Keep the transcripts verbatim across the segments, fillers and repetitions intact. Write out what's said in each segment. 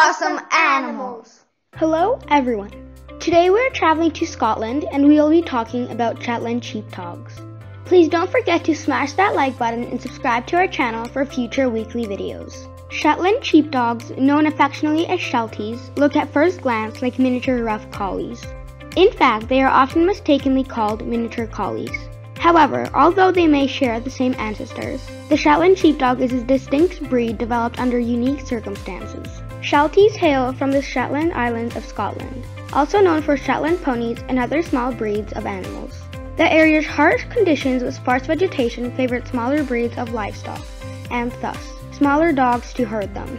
awesome animals. Hello everyone. Today we're traveling to Scotland and we'll be talking about Shetland sheepdogs. Please don't forget to smash that like button and subscribe to our channel for future weekly videos. Shetland sheepdogs, known affectionately as Shelties, look at first glance like miniature rough collies. In fact, they are often mistakenly called miniature collies. However, although they may share the same ancestors, the Shetland sheepdog is a distinct breed developed under unique circumstances. Shelties hail from the Shetland Islands of Scotland, also known for Shetland ponies and other small breeds of animals. The area's harsh conditions with sparse vegetation favored smaller breeds of livestock, and thus, smaller dogs to herd them.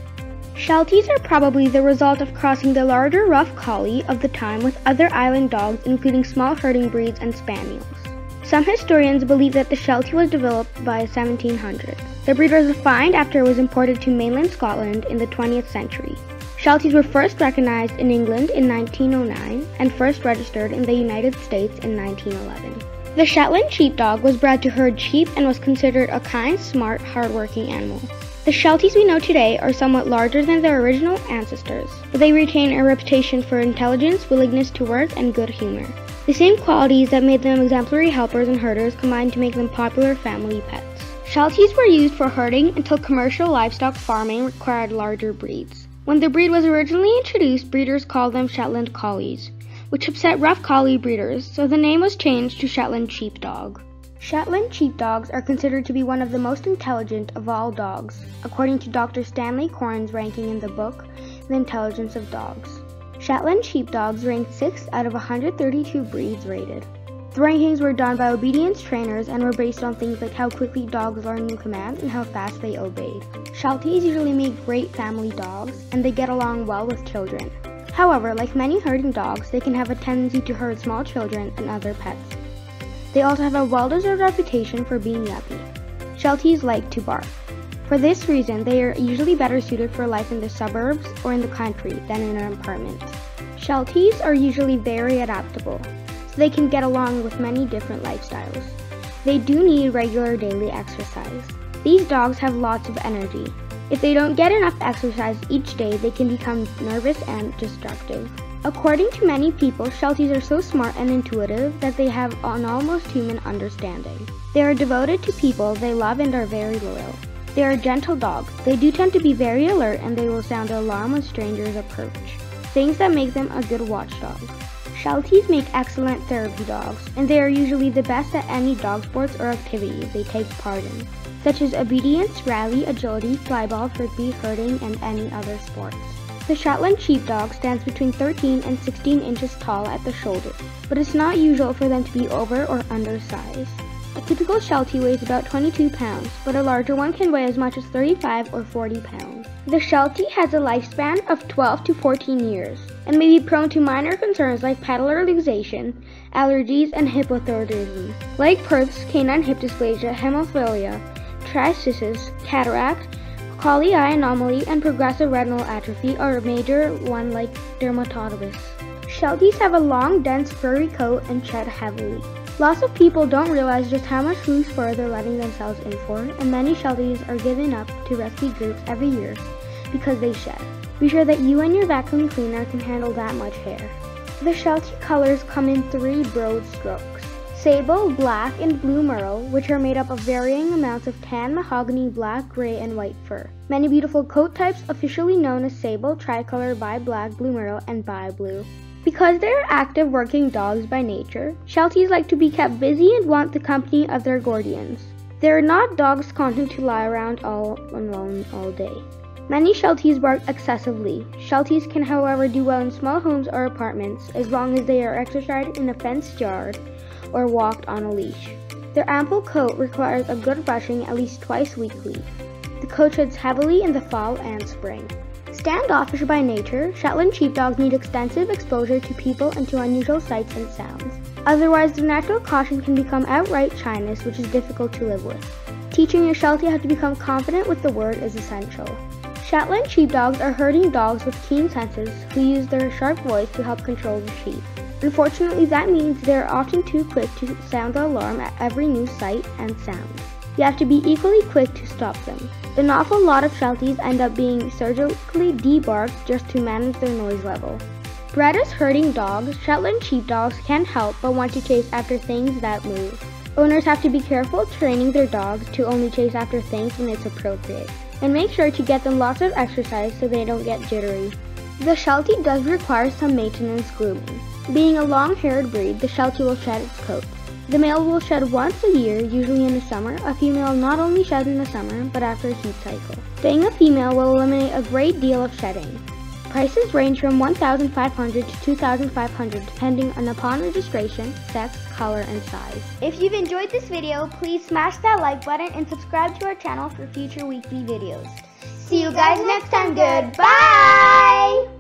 Shelties are probably the result of crossing the larger rough collie of the time with other island dogs, including small herding breeds and spaniels. Some historians believe that the Sheltie was developed by seventeen hundred. The breed was refined after it was imported to mainland Scotland in the twentieth century. Shelties were first recognized in England in nineteen oh nine and first registered in the United States in nineteen eleven. The Shetland sheepdog was bred to herd sheep and was considered a kind, smart, hard-working animal. The Shelties we know today are somewhat larger than their original ancestors, but they retain a reputation for intelligence, willingness to work, and good humor. The same qualities that made them exemplary helpers and herders combined to make them popular family pets. Shelties were used for herding until commercial livestock farming required larger breeds. When the breed was originally introduced, breeders called them Shetland collies, which upset rough collie breeders, so the name was changed to Shetland sheepdog. Shetland sheepdogs are considered to be one of the most intelligent of all dogs, according to Doctor Stanley Corn's ranking in the book, The Intelligence of Dogs. Shetland sheepdogs ranked sixth out of one hundred thirty-two breeds rated. The rankings were done by obedience trainers and were based on things like how quickly dogs learn new commands and how fast they obeyed. Shelties usually make great family dogs, and they get along well with children. However, like many herding dogs, they can have a tendency to herd small children and other pets. They also have a well-deserved reputation for being yuppie. Shelties like to bark. For this reason, they are usually better suited for life in the suburbs or in the country than in an apartment. Shelties are usually very adaptable, so they can get along with many different lifestyles. They do need regular daily exercise. These dogs have lots of energy. If they don't get enough exercise each day, they can become nervous and destructive. According to many people, Shelties are so smart and intuitive that they have an almost human understanding. They are devoted to people they love and are very loyal. They are gentle dogs. They do tend to be very alert and they will sound an alarm when strangers approach, things that make them a good watchdog. Shelties make excellent therapy dogs, and they are usually the best at any dog sports or activities they take part in, such as obedience, rally, agility, flyball, frisbee, herding, and any other sports. The Shetland sheepdog stands between thirteen and sixteen inches tall at the shoulder, but it's not usual for them to be over or undersized. A typical Sheltie weighs about twenty-two pounds, but a larger one can weigh as much as thirty-five or forty pounds. The Sheltie has a lifespan of twelve to fourteen years, and may be prone to minor concerns like patellar luxation, allergies, and hypothyroidism. Like Perth's canine hip dysplasia, hemophilia, tricysis, cataract, collie eye anomaly, and progressive retinal atrophy are a major one like dermatitis. Shelties have a long, dense, furry coat and shed heavily. Lots of people don't realize just how much loose fur they're letting themselves in for, and many Shelties are given up to rescue groups every year because they shed. Be sure that you and your vacuum cleaner can handle that much hair. The Sheltie colors come in three broad strokes: sable, black, and blue merle, which are made up of varying amounts of tan, mahogany, black, gray, and white fur. Many beautiful coat types officially known as sable, tricolor, bi-black, blue merle, and bi-blue. Because they are active working dogs by nature, Shelties like to be kept busy and want the company of their guardians. They are not dogs content to lie around all alone all day. Many Shelties bark excessively. Shelties can however do well in small homes or apartments as long as they are exercised in a fenced yard or walked on a leash. Their ample coat requires a good brushing at least twice weekly. The coat sheds heavily in the fall and spring. Standoffish by nature, Shetland sheepdogs need extensive exposure to people and to unusual sights and sounds. Otherwise, their natural caution can become outright shyness, which is difficult to live with. Teaching your Sheltie how to become confident with the word is essential. Shetland sheepdogs are herding dogs with keen senses who use their sharp voice to help control the sheep. Unfortunately, that means they are often too quick to sound the alarm at every new sight and sound. You have to be equally quick to stop them. An awful lot of Shelties end up being surgically debarked just to manage their noise level. Bred as herding dogs, Shetland sheepdogs can't help but want to chase after things that move. Owners have to be careful training their dogs to only chase after things when it's appropriate, and make sure to get them lots of exercise so they don't get jittery. The Sheltie does require some maintenance grooming. Being a long-haired breed, the Sheltie will shed its coat. The male will shed once a year, usually in the summer. A female not only sheds in the summer, but after a heat cycle. Staying a female will eliminate a great deal of shedding. Prices range from one thousand five hundred dollars to two thousand five hundred dollars depending on upon registration, sex, color, and size. If you've enjoyed this video, please smash that like button and subscribe to our channel for future weekly videos. See you guys next time. Goodbye!